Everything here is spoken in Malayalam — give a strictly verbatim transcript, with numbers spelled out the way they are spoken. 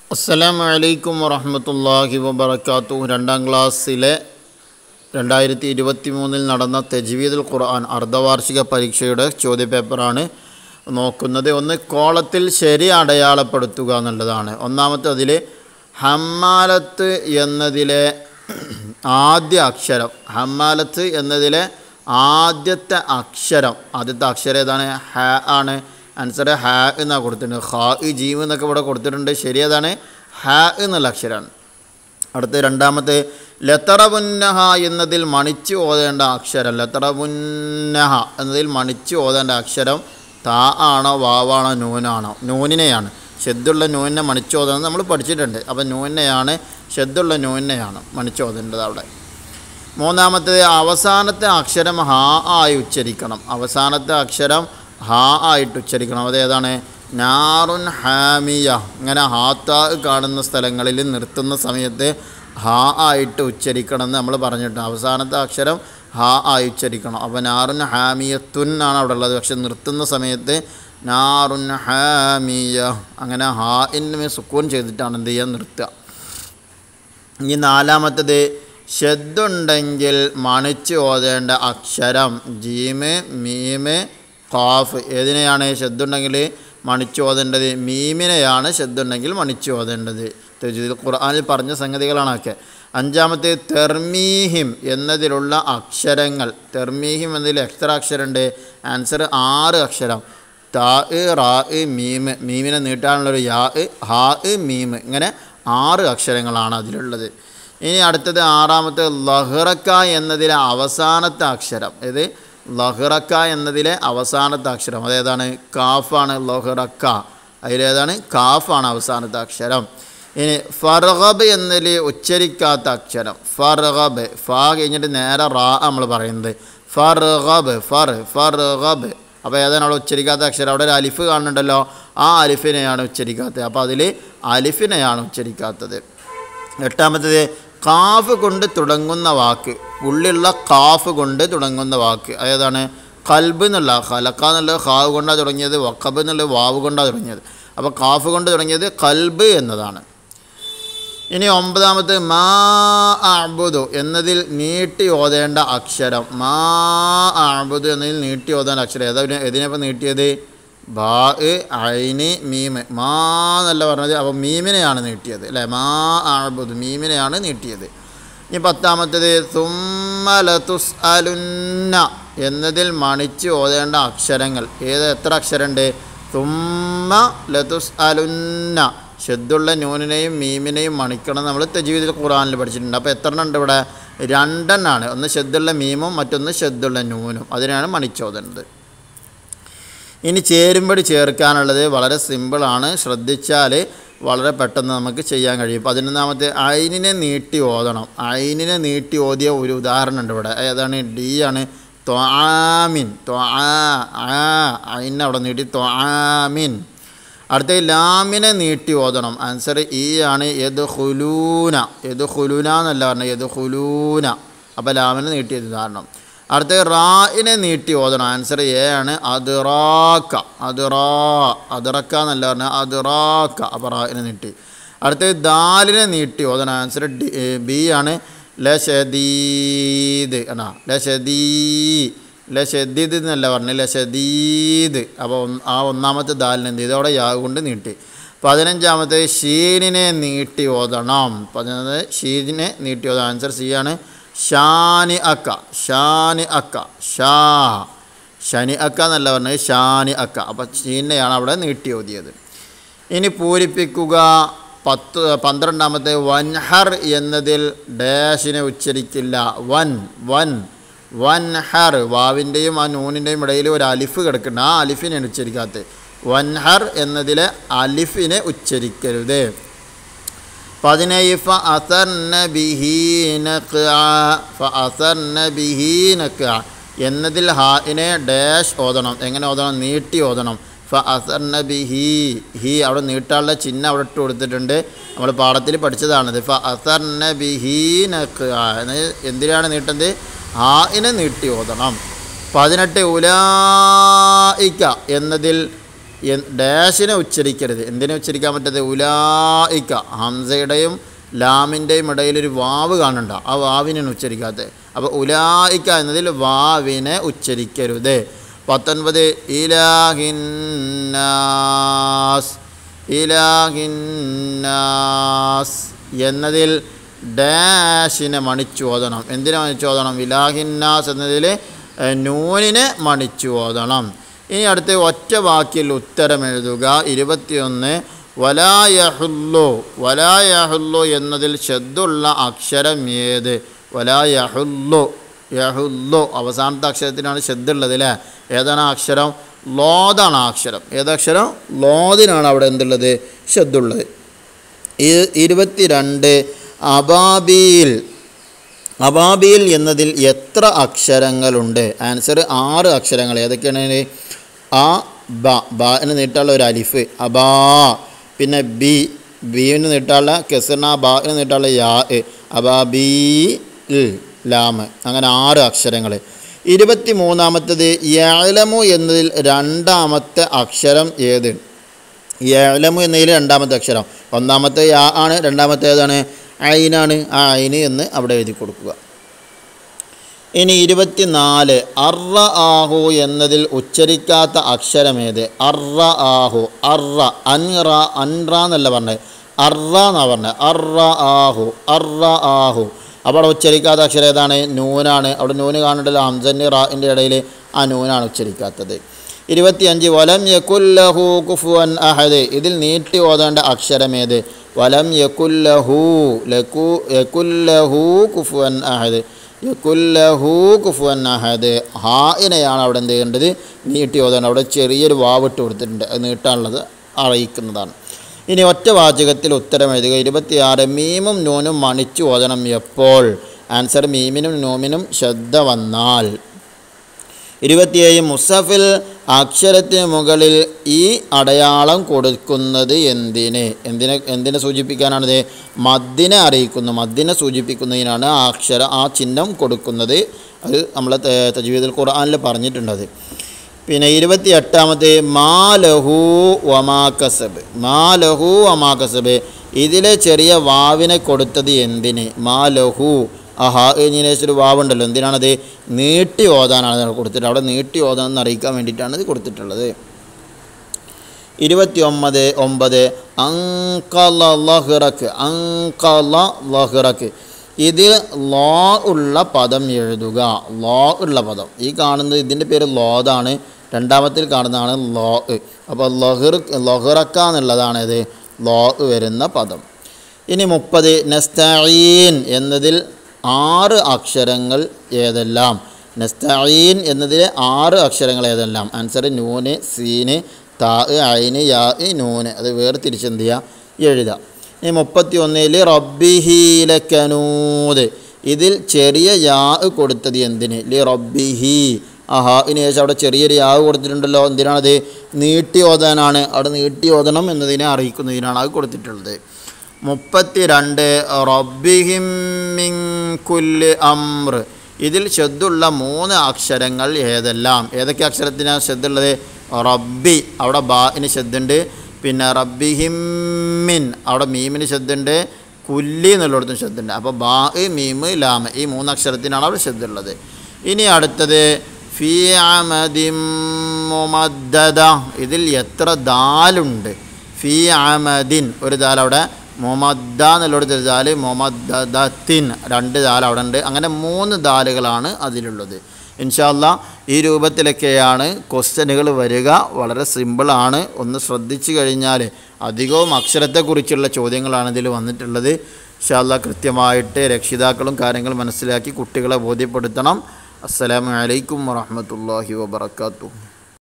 അസ്സലാമു അലൈക്കും വറഹ്മത്തുള്ളാഹി വബറകാതുഹു. രണ്ടാം ക്ലാസ്സിലെ രണ്ടായിരത്തി ഇരുപത്തി മൂന്നിൽ നടന്ന തജ്വീദുൽ ഖുർആൻ അർദ്ധവാർഷിക പരീക്ഷയുടെ ചോദ്യപേപ്പറാണ് നോക്കുന്നത്. ഒന്ന് കോളത്തിൽ ശരി അടയാളപ്പെടുത്തുക എന്നുള്ളതാണ്. ഒന്നാമത്തെ അതിൽ ഹമ്മാലത്ത് എന്നതിലെ ആദ്യ അക്ഷരം ഹമ്മാലത്ത് എന്നതിലെ ആദ്യത്തെ അക്ഷരം ആദ്യത്തെ അക്ഷരം ഏതാണ്? ഹ ആണ്. ആൻസർ ഹ എന്നാണ് കൊടുത്തിട്ടുണ്ട്. ഖാ ജീം എന്നൊക്കെ ഇവിടെ കൊടുത്തിട്ടുണ്ട്. ശരി ഏതാണ്? ഹ എന്നുള്ള അക്ഷരമാണ്. അടുത്ത രണ്ടാമത്തെ ലതറബുന്നഹ എന്നതിൽ മണിച്ച് ഓതേണ്ട അക്ഷരം ലതറബുന്നഹ എന്നതിൽ മണിച്ച് ഓതേണ്ട അക്ഷരം താ ആണോ വാവാണോ നൂനാണോ? നൂനിനെയാണ്. ഷദ്ദുള്ള നൂനിനെ മണിച്ച് ഓതുന്നത് നമ്മൾ പഠിച്ചിട്ടുണ്ട്. അപ്പം നൂനിനെയാണ് ഷദ്ദുള്ള നൂനിനെയാണ് മണിച്ച് ഓതേണ്ടത് അവിടെ. മൂന്നാമത്തേത് അവസാനത്തെ അക്ഷരം ഹാ ആയി ഉച്ചരിക്കണം. അവസാനത്തെ അക്ഷരം ഹാ ആയിട്ട് ഉച്ചരിക്കണം. അതേതാണ്? നാറുൻ ഹാമിയ. ഇങ്ങനെ ഹാത്താ കാണുന്ന സ്ഥലങ്ങളിൽ നിർത്തുന്ന സമയത്ത് ഹാ ആയിട്ട് ഉച്ചരിക്കണം എന്ന് നമ്മൾ പറഞ്ഞിട്ടുണ്ട്. അവസാനത്തെ അക്ഷരം ഹാ ആയി ഉച്ചരിക്കണം. അപ്പോൾ നാറുൻ ഹാമിയത്തുൻ ആണ് അവിടെ ഉള്ളത്. പക്ഷെ നിർത്തുന്ന സമയത്ത് നാറുൻ ഹാമിയ അങ്ങനെ ഹാ ഇന്ന് സുക്കൂൻ ചെയ്തിട്ടാണ് എന്ത് ചെയ്യുക? നിർത്തുക. ഇനി നാലാമത്തേത് ഷദ്ദുണ്ടെങ്കിൽ മണിച്ച് ഓതേണ്ട അക്ഷരം ജീമ് മീമ് ഖാഫ്. ഏതിനെയാണ് ഷദ്ദുണ്ടെങ്കിൽ മണിച്ച് ഓതേണ്ടത്? മീമിനെയാണ് ഷദ്ദുണ്ടെങ്കിൽ മണിച്ച് ഓതേണ്ടത്. തജ്വീദുൽ ഖുർആനിൽ പറഞ്ഞ സംഗതികളാണൊക്കെ. അഞ്ചാമത്തെ തെർമീഹിം എന്നതിലുള്ള അക്ഷരങ്ങൾ. തെർമീഹിം എന്നതിൽ എത്ര അക്ഷരമുണ്ട്? ആൻസർ ആറ് അക്ഷരം. താ റാ മീമ്. മീമിനെ നീട്ടാനുള്ളൊരു യാ ഹാ മീമ്. ഇങ്ങനെ ആറ് അക്ഷരങ്ങളാണ് അതിലുള്ളത്. ഇനി അടുത്തത് ആറാമത്തെ ലഹ്റക്ക എന്നതിലെ അവസാനത്തെ അക്ഷരം. ഇത് ലഹ്റക്ക എന്നതിലെ അവസാനത്തെ അക്ഷരം അതേതാണ്? കാഫാണ്. ലഹ്റക്ക അതിലേതാണ്? കാഫാണ് അവസാനത്തെ അക്ഷരം. ഇനി ഫർഗബ് എന്നതിൽ ഉച്ചരിക്കാത്ത അക്ഷരം ഫർഗബ്. ഫാ കഴിഞ്ഞിട്ട് നേരെ റാ നമ്മൾ പറയുന്നത് ഫർഗബ് ഫർ ഫർഗബ്. അപ്പോൾ ഏതാണ് അവിടെ ഉച്ചരിക്കാത്ത അക്ഷരം? അവിടെ ഒരു അലിഫ് കാണുന്നുണ്ടല്ലോ, ആ അലിഫിനെയാണ് ഉച്ചരിക്കാത്തത്. അപ്പോൾ അതിൽ അലിഫിനെയാണ് ഉച്ചരിക്കാത്തത്. എട്ടാമത്തേത് കാഫ് കൊണ്ട് തുടങ്ങുന്ന വാക്ക്. ഉള്ളിലുള്ള കാഫ് കൊണ്ട് തുടങ്ങുന്ന വാക്ക് അതേതാണ്? ഖൽബ് എന്നുള്ള ഖലക്ക എന്നുള്ളത് ഖാവ് കൊണ്ടാണ് തുടങ്ങിയത്. വഖബ് എന്നുള്ളത് വാവ് കൊണ്ടാണ് തുടങ്ങിയത്. അപ്പോൾ കാഫ് കൊണ്ട് തുടങ്ങിയത് ഖൽബ് എന്നതാണ്. ഇനി ഒമ്പതാമത്തെ മാ അഅ്ബുദു എന്നതിൽ നീട്ടി ഓതേണ്ട അക്ഷരം. മാ അഅ്ബുദു എന്നതിൽ നീട്ടി ഓതേണ്ട അക്ഷരം ഏതാ? എതിനെപ്പോൾ നീട്ടിയത്? ബാ ഐന് മീമ്. മാ എന്നല്ല പറഞ്ഞത്. അപ്പോൾ മീമിനെയാണ് നീട്ടിയത് അല്ലേ? മാ അഅ്ബുദു മീമിനെയാണ് നീട്ടിയത്. ഇനി പത്താമത്തേത് സുമ്മ ലതുസ്അലുന്ന എന്നതിൽ മണിച്ച് ഓതേണ്ട അക്ഷരങ്ങൾ. ഏത് എത്ര അക്ഷരമുണ്ട്? സുമ്മ ലതുസ്അലുന്ന. ഷദ്ദുള്ള നൂനിനെയും മീമിനെയും മണിക്കണം നമ്മൾ തജ്വീദുൽ ഖുർആനിൽ പഠിച്ചിട്ടുണ്ട്. അപ്പോൾ എത്ര എണ്ണം ഉണ്ട് ഇവിടെ? രണ്ടെണ്ണമാണ്. ഒന്ന് ഷദ്ദുള്ള മീമും മറ്റൊന്ന് ഷദ്ദുള്ള നൂനും. അതിനാണ് മണിച്ചോതേണ്ടത്. ഇനി ചേരുമ്പടി ചേർക്കാനുള്ളത് വളരെ സിമ്പിളാണ്. ശ്രദ്ധിച്ചാൽ വളരെ പെട്ടെന്ന് നമുക്ക് ചെയ്യാൻ കഴിയും. പതിനൊന്നാമത്തെ ഐനിനെ നീട്ടി ഓതണം. ഐനിനെ നീട്ടി ഓതിയ ഒരു ഉദാഹരണം ഉണ്ട് ഇവിടെ. ഏതാണ്? ഡി ആണ്. ത്വആമിൻ. ത്വആ ഐനെ അവിടെ നീട്ടി ത്വആമിൻ. അടുത്ത ലാമിനെ നീട്ടി ഓതണം. ആൻസർ ഇ ആണ്. യദ്ഖുലൂന. യദ്ഖുലൂന എന്നല്ല പറഞ്ഞത്, യദ്ഖുലൂന. അപ്പോൾ ലാമിനെ നീട്ടിയത് ഉദാഹരണം. അടുത്ത റായിനെ നീട്ടി ഓതണം. ആൻസർ എ ആണ്. അദ്റാക്ക. അദ്റാ അദ്റക്ക എന്നല്ല പറഞ്ഞാൽ അദ്റാക്ക. അപ്പോൾ റായിനെ നീട്ടി. അടുത്ത ദാലിനെ നീട്ടി ഓതണം. ആൻസർ ഡി ബി ആണ്. ലശദീദ് എന്നാ ലശദീ ലശദീദ് എന്നല്ല പറഞ്ഞ് ലശദീദ്. അപ്പോൾ ആ ഒന്നാമത്തെ ദാലിനെ എന്ത് ചെയ്തു? അവിടെ യാ കൊണ്ട് നീട്ടി. പതിനഞ്ചാമത്തെ ഷീനിനെ നീട്ടി ഓതണം. പതിനൊന്ന് ഷീനിനെ നീട്ടി ഓതണം. ആൻസർ സി ആണ്. ഷാനി അക്ക. ഷാനി അക്ക. ഷാ ഷനി അക്ക എന്നല്ല പറഞ്ഞത്, ഷാനി അക്ക. അപ്പോൾ ഷീനെയാണ് അവിടെ നീട്ടി ഓതിയത്. ഇനി പൂരിപ്പിക്കുക. പത്ത് പന്ത്രണ്ടാമത്തെ വൻഹർ എന്നതിൽ ഡാഷിനെ ഉച്ചരിക്കില്ല. വൻ വൻ വൻഹർ. വാവിൻ്റെയും ആ നൂനിൻ്റെയും ഇടയിൽ ഒരു അലിഫ് കിടക്കുന്നുണ്ട്. ആ അലിഫിനെയാണ് ഉച്ചരിക്കാത്തത്. വൻഹർ എന്നതിലെ അലിഫിനെ ഉച്ചരിക്കരുത്. പതിനേഴ് ഫ അസർന ബിഹി നഖഅ. ഫ അസർന ബിഹി നഖഅ എന്നതിൽ ഹാഇനെ ഡാഷ് ഓതണം. എങ്ങനെ ഓതണം? നീട്ടി ഓതണം. ഫ അസർന ബിഹി. ഹി അവിടെ നീട്ടാനുള്ള ചിഹ്നം അവിടെ ഇട്ട് കൊടുത്തിട്ടുണ്ട്. നമ്മൾ പാഠത്തിൽ പഠിച്ചതാണിത്. ഫ അസർന ബിഹി നഖഅ എന്തിനാണ് നീട്ടുന്നത്? ഹാഇനെ നീട്ടി ഓതണം. പതിനെട്ട് ഉലായിക്ക എന്നതിൽ ഡാഷിനെ ഉച്ചരിക്കരുത്. എന്തിനെ ഉച്ചരിക്കാൻ പറ്റത്? ഉലായിക്ക. ഹംസയുടെയും ലാമിൻ്റെയും ഇടയിലൊരു വാവ് കാണണ്ട, ആ വാവിനാണ് ഉച്ചരിക്കാത്തത്. അപ്പോൾ ഉലായിക്ക എന്നതിൽ വാവിനെ ഉച്ചരിക്കരുത്. പത്തൊൻപത് ഇലാഹിന്നാസ്. ഇലാഹിന്നാസ് എന്നതിൽ ഡാഷിനെ മണിച്ചു ഓതണം. എന്തിനെ മണിച്ചു ഓതണം? ഇലാഹിന്നാസ് എന്നതിൽ നൂനിനെ മണിച്ചു ഓതണം. ഇനി അടുത്ത് ഒറ്റ വാക്കിൽ ഉത്തരം എഴുതുക. ഇരുപത്തിയൊന്ന് വലായഹുല്ലു. വലായഹുല്ലു എന്നതിൽ ശദ്ദുള്ള അക്ഷരം ഏത്? വലായഹുല്ലു. യഹുല്ലു അവസാനത്തെ അക്ഷരത്തിനാണ് ശദ്ദുള്ളത് അല്ലേ? ഏതാണ് ആ അക്ഷരം? ലോദാണ് ആ അക്ഷരം. ഏതക്ഷരം? ലോദിനാണ് അവിടെ എന്തുള്ളത്? ശദ്ദുള്ളത്. ഇരുപത്തിരണ്ട് അബാബീൽ. അബാബീൽ എന്നതിൽ എത്ര അക്ഷരങ്ങളുണ്ട്? ആൻസർ ആറ് അക്ഷരങ്ങൾ. ഏതൊക്കെയാണ്? ആ ബ. ബന് നീട്ടാനുള്ള ഒരു അലിഫ് അബാ. പിന്നെ ബി. ബീന് നീട്ടാനുള്ള കെസന. ബാന് നീട്ടാനുള്ള യാ. അബാബീ ലാം. അങ്ങനെ ആറ് അക്ഷരങ്ങൾ. ഇരുപത്തി മൂന്നാമത്തത് യഅലമു എന്നതിൽ രണ്ടാമത്തെ അക്ഷരം ഏത്? യഅലമു എന്നതിൽ രണ്ടാമത്തെ അക്ഷരം ഒന്നാമത്തെ യാ ആണ്, രണ്ടാമത്തെ ഏതാണ്? ഐനാണ്. ആ ഐന് എന്ന് അവിടെ എഴുതി കൊടുക്കുക. ഇനി ഇരുപത്തിനാല് അർറ ആഹു എന്നതിൽ ഉച്ചരിക്കാത്ത അക്ഷരമേത്? അർറ ആഹു. അർറ അൻറ. അൻറ എന്നല്ല പറഞ്ഞത്, അർറ എന്നാണ് പറഞ്ഞത്. അർറ ആഹു. അർറ ആഹു. അപ്പോൾ അവിടെ ഉച്ചരിക്കാത്ത അക്ഷരം ഏതാണ്? നൂനാണ്. അവിടെ നൂന് കാണുന്നുണ്ടല്ലോ, ഹംസൻ്റെ റാഇൻ്റെ ഇടയിൽ ആ നൂനാണ് ഉച്ചരിക്കാത്തത്. ഇരുപത്തിയഞ്ച് വലം യകുല്ലഹു കുഫുവൻ അഹദ്. ഇതിൽ നീട്ടി ഓതേണ്ട അക്ഷരമേത്? വലം യകുല്ലഹു. ലകു യകുല്ലഹു കുഫുവൻ അഹദ്. യകുല്ലഹു കുഫുവൻ അഹദ്. ഹാഇനെയാണ് അവിടെ എന്ത് ചെയ്യേണ്ടത്? നീട്ടി ഓതേണ്ടത്. അവിടെ ചെറിയൊരു വാവിട്ട് കൊടുത്തിട്ടുണ്ട്, അത് നീട്ടാനുള്ളത് അറിയിക്കുന്നതാണ്. ഇനി ഒറ്റ വാചകത്തിൽ ഉത്തരം എഴുതുക. ഇരുപത്തിയാറ് മീമും നൂനും മണിച്ചു ഓതണം എപ്പോൾ? ആൻസർ മീമിനും നൂമിനും ശ്രദ്ധ വന്നാൽ. ഇരുപത്തിയേഴ് മുസഫിൽ അക്ഷരത്തിന് മുകളിൽ ഈ അടയാളം കൊടുക്കുന്നത് എന്തിന്? എന്തിനെ എന്തിനെ സൂചിപ്പിക്കാനാണിത്? മദ്ദിനെ അറിയിക്കുന്നു. മദ്ദിനെ സൂചിപ്പിക്കുന്നതിനാണ് ആ അക്ഷരം ആ ചിഹ്നം കൊടുക്കുന്നത്. അത് നമ്മൾ തജ്വീദുൽ ഖുർആനിൽ പറഞ്ഞിട്ടുണ്ടത്. പിന്നെ ഇരുപത്തി എട്ടാമത്തെ മാലഹു വമാ കസബ്. മാലഹു വമാ കസബ് ഇതിലെ ചെറിയ വാവിനെ കൊടുത്തത് എന്തിന്? മാലഹു. ആഹാ ഇതിനേശൊരു വാവുണ്ടല്ലോ, എന്തിനാണത്? നീട്ടി ഓതാനാണ് കൊടുത്തിട്ട്. അവിടെ നീട്ടി ഓതാനെന്ന് അറിയിക്കാൻ വേണ്ടിയിട്ടാണ് ഇത് കൊടുത്തിട്ടുള്ളത്. ഇരുപത്തി ഒമ്പത് ഒമ്പത് അങ്കല ലഹ്റക്ക്. അങ്കല ലഹ്റക്ക് ഇതിൽ ലോ ഉള്ള പദം എഴുതുക. ലോ ഉള്ള പദം ഈ കാണുന്നത് ഇതിൻ്റെ പേര് ലോദാണ്. രണ്ടാമത്തിൽ കാണുന്നതാണ് ലോ. അപ്പോൾ ലഹ്ർ ലഹ്റക്ക എന്നുള്ളതാണ് ഇത് ലോ വരുന്ന പദം. ഇനി മുപ്പത് നസ്തഈൻ എന്നതിൽ ആറ് അക്ഷരങ്ങൾ ഏതെല്ലാം? നസ്തഈൻ എന്നതിലെ ആറ് അക്ഷരങ്ങൾ ഏതെല്ലാം? ആൻസർ നൂന്, സീന്, താ, ഐന്, യാ, നൂന്. അത് വേർതിരിച്ച് എന്ത് ചെയ്യുക? എഴുതാം. ഇനി മുപ്പത്തി ഒന്നിൽ റബ്ബിഹി ലകനൂദ് ഇതിൽ ചെറിയ യാ കൊടുത്തത് എന്തിന്? ലി റബ്ബിഹി. ആഹാ ഇനി ശേഷം അവിടെ ചെറിയൊരു യാ കൊടുത്തിട്ടുണ്ടല്ലോ, എന്തിനാണത്? നീട്ടി ഓതാനാണ്. അവിടെ നീട്ടി ഓതണം എന്നതിനെ അറിയിക്കുന്നതിനാണ് അത് കൊടുത്തിട്ടുള്ളത്. മുപ്പത്തി രണ്ട് റബ്ബിഹിം മിൻ കുല്ലി അംർ ഇതിൽ ശദ്ദുള്ള മൂന്ന് അക്ഷരങ്ങൾ ഏതെല്ലാം? ഏതൊക്കെ അക്ഷരത്തിനാണ് ശദ്ദുള്ളത്? റബ്ബി അവിടെ ബാഇന് ശദ്ദുണ്ട്. പിന്നെ റബ്ബിഹിമ്മിൻ അവിടെ മീമിന് ശദ്ദുണ്ട്. കുല്ലി എന്നുള്ളിടത്തും ശദ്ദുണ്ട്. അപ്പോൾ ബാ, മീമ്, ലാമ് ഈ മൂന്ന് അക്ഷരത്തിനാണ് അവിടെ ശദ്ദുള്ളത്. ഇനി അടുത്തത് ഫീ അമദിൻ മുമദ്ദദ ഇതിൽ എത്ര ദാലുണ്ട്? ഫീ അമദിൻ ഒരു ദാൽ അവിടെ, മുമദ്ദ എന്നുള്ളൊരു ദാല്, മുമദ്ദദത്തിൻ രണ്ട് ദാൽ അവിടെ ഉണ്ട്. അങ്ങനെ മൂന്ന് ദാലുകളാണ് അതിലുള്ളത്. ഇൻഷാ അല്ലാഹ് ഈ രൂപത്തിലൊക്കെയാണ് ക്വസ്റ്റ്യനുകൾ വരിക. വളരെ സിമ്പിളാണ്. ഒന്ന് ശ്രദ്ധിച്ചു കഴിഞ്ഞാൽ അധികവും അക്ഷരത്തെക്കുറിച്ചുള്ള ചോദ്യങ്ങളാണ് ഇതിൽ വന്നിട്ടുള്ളത്. ഇൻഷാ അല്ലാഹ് കൃത്യമായിട്ട് രക്ഷിതാക്കളും കാര്യങ്ങൾ മനസ്സിലാക്കി കുട്ടികളെ ബോധ്യപ്പെടുത്തണം. അസ്സലാമു അലൈക്കും വറഹ്മത്തുള്ളാഹി വബറകാതുഹു.